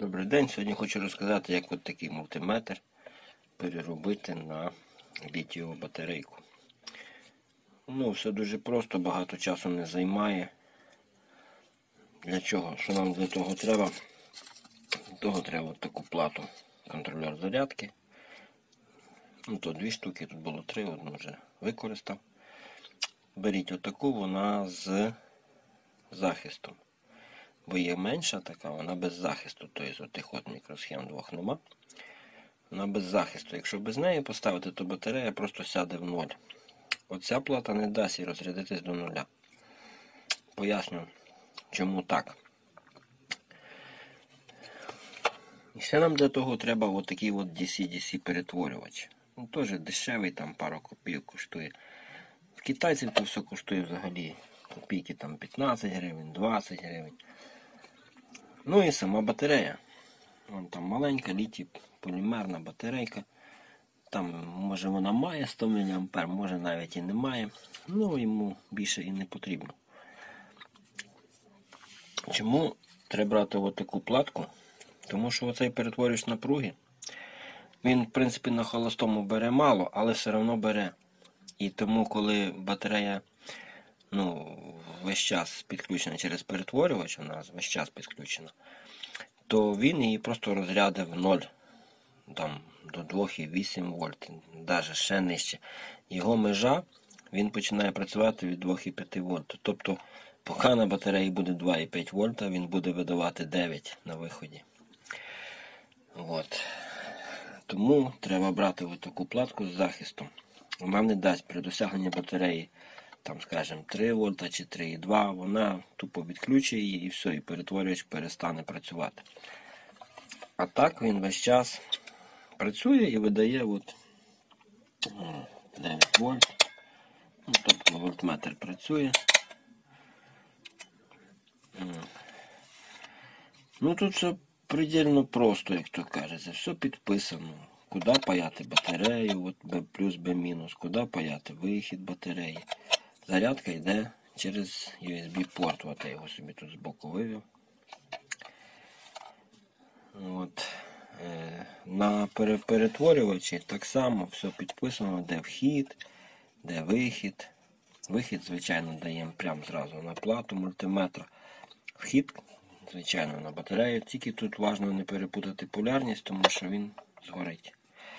Добрий день, сьогодні хочу розказати, як от такий мультиметр переробити на літієву батарейку. Все дуже просто, багато часу не займає. Для чого? Що нам для того треба? Для того треба от таку плату, контролер зарядки. Тут 2 штуки, тут було 3, одну вже використав. Беріть отаку, вона з захистом. Бо є менша така, вона без захисту, тобто отих от мікросхем двох нема. Вона без захисту. Якщо без неї поставити, то батарея просто сяде в ноль. Оця плата не дасть їй розрядитись до нуля. Поясню, чому так. І ще нам для того треба отакий от DC-DC перетворювач. Теж дешевий, там пару копійок коштує. В китайців то все коштує взагалі копійки, там 15 гривень, 20 гривень. І сама батарея. Вон там маленька літій полімерна батарейка. Там, може, вона має 100 мА, може навіть і не має. Йому більше і не потрібно. Чому треба брати отаку платку? Тому що оцей перетворювач напруги, він, в принципі, на холостому бере мало, але все одно бере. І тому, коли батарея весь час підключена через перетворювач, вона весь час підключена, то він її просто розрядив в 0, там, до 2,8 вольт, навіть ще нижче. Його межа, він починає працювати від 2,5 вольт. Тобто, поки на батареї буде 2,5 вольта, він буде видавати 9 на виході. Тому треба брати таку платку з захистом. Вона не дасть при досягненні батареї, там, скажімо, 3 вольта чи 3,2, вона тупо відключить її і все, і перетворювач перестане працювати. А так він весь час працює і видає 9 вольт. Тобто вольтметр працює. Тут все предельно просто, як то кажеться, все підписано. Куди паяти батарею, B плюс, B мінус, куди паяти вихід батареї. Зарядка йде через USB-порт, я його собі тут збоку вивів. На перетворювачі так само все підписано, де вхід, де вихід. Вихід, звичайно, даємо прямо зразу на плату мультиметра. Вхід, звичайно, на батарею. Тільки тут важливо не перепутати полярність, тому що він згорить.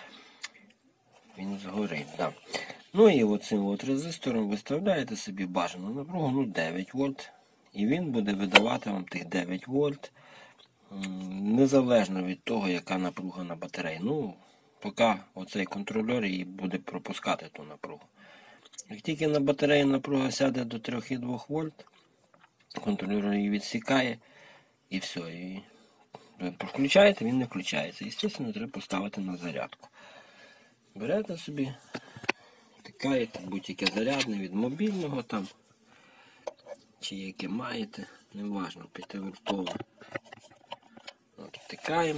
Так. І оцим резистором виставляєте собі бажану напругу, 9 вольт. І він буде видавати вам тих 9 вольт, незалежно від того, яка напруга на батареї. Поки оцей контролер її буде пропускати ту напругу. Як тільки на батареї напруга сяде до 3,2 вольт, контролер її відсікає і все. І ви включаєте, він не включається. Звісно, треба поставити на зарядку. Берете собі, втикаєте, будь-яке зарядне від мобільного там, чи яке маєте, неважно, 5-вольтове. Втикаємо,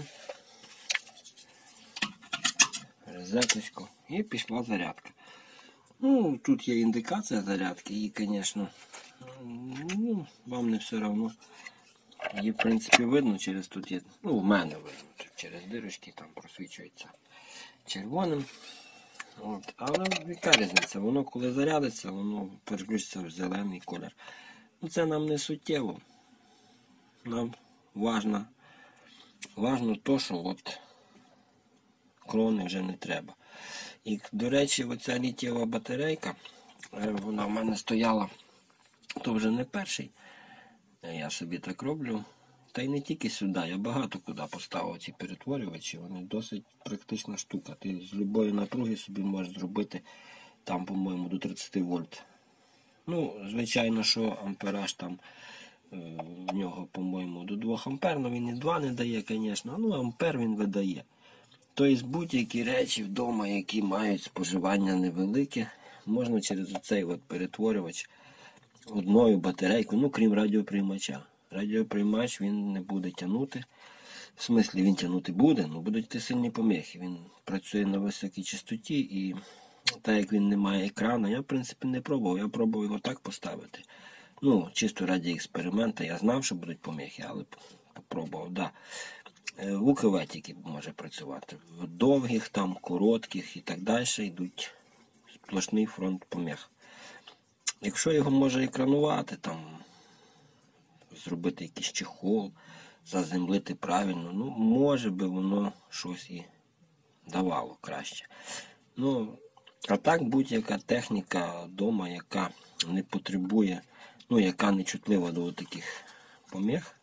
розеточку і пішла зарядка. Тут є індикація зарядки, і, звісно, вам не все одно. Її, в принципі, видно через тут є, в мене видно, тут через дирочки там просвічується червоним. Але яка різниця? Воно коли зарядиться, воно переключиться в зелений колір. Це нам не суттєво. Нам важно то, що крони вже не треба. І, до речі, оця літієва батарейка, вона в мене стояла, то вже не перший. Я собі так роблю. Та й не тільки сюди, я багато куди поставив ці перетворювачі, вони досить практична штука. Ти з будь-якої напруги собі можеш зробити, там, по-моєму, до 30 вольт. Звичайно, що ампераж там в нього, по-моєму, до 2 ампер, він і 2 не дає, звісно, ампер він видає. Тобто будь-які речі вдома, які мають споживання невелике, можна через оцей перетворювач одною батарейкою, крім радіоприймача. Радіоприймач він не буде тягнути. В смислі він тягнути буде, але будуть йти сильні помехи. Він працює на високій частоті і так як він не має екрану, я в принципі не пробував. Я пробував його так поставити. Чисто раді експеримента. Я знав, що будуть помехи, але попробував, В УКВ тільки може працювати. В довгих, там, коротких і так далі йдуть сплошний фронт помех. Якщо його може екранувати, там, зробити якийсь чехол, заземлити правильно, ну, може би воно щось і давало краще. Ну, а так будь-яка техніка вдома, яка не потребує, ну, яка не чутлива до таких помех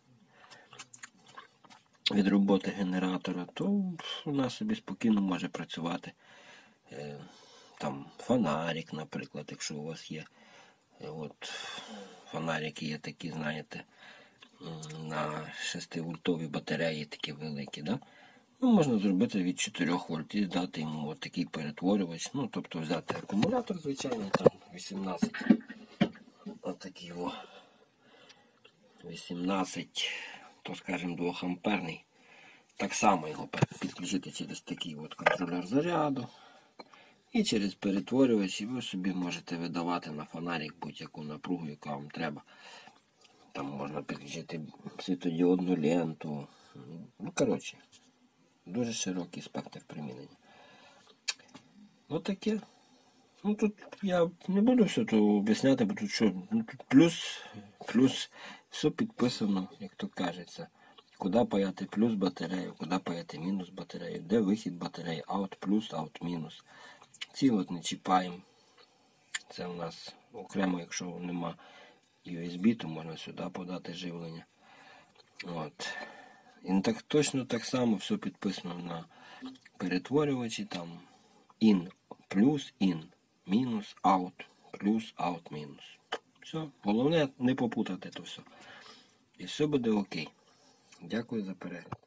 від роботи генератора, то вона собі спокійно може працювати. Там фонарик, наприклад, якщо у вас є. От фонарики є такі, знаєте, на 6-вольтові батареї такі великі, да? Ну, можна зробити від 4 вольт і дати йому от такий перетворювач. Ну, тобто взяти акумулятор, звичайно, там 18. Отакий о. 18, то скажімо, 2 амперний. Так само його підключити через такий от контролер заряду. І через перетворювач ви собі можете видавати на фонарик будь-яку напругу, яка вам треба. Там можна підключити світодіодну ленту. Ну, коротше, дуже широкий спектр примінення. Ось таке. Ну, тут я не буду все то об'ясняти, бо тут що, ну, тут плюс, все підписано, як то кажеться. Куди паяти плюс батарею, куди паяти мінус батарею, де вихід батареї, аут плюс, аут мінус. Ці от не чіпаємо. Це у нас окремо, якщо нема USB, то можна сюди подати живлення. От. І так, точно так само все підписано на перетворювачі. Там in плюс, in мінус, out плюс, out мінус. Все. Головне не попутати то все. І все буде окей. Дякую за перегляд.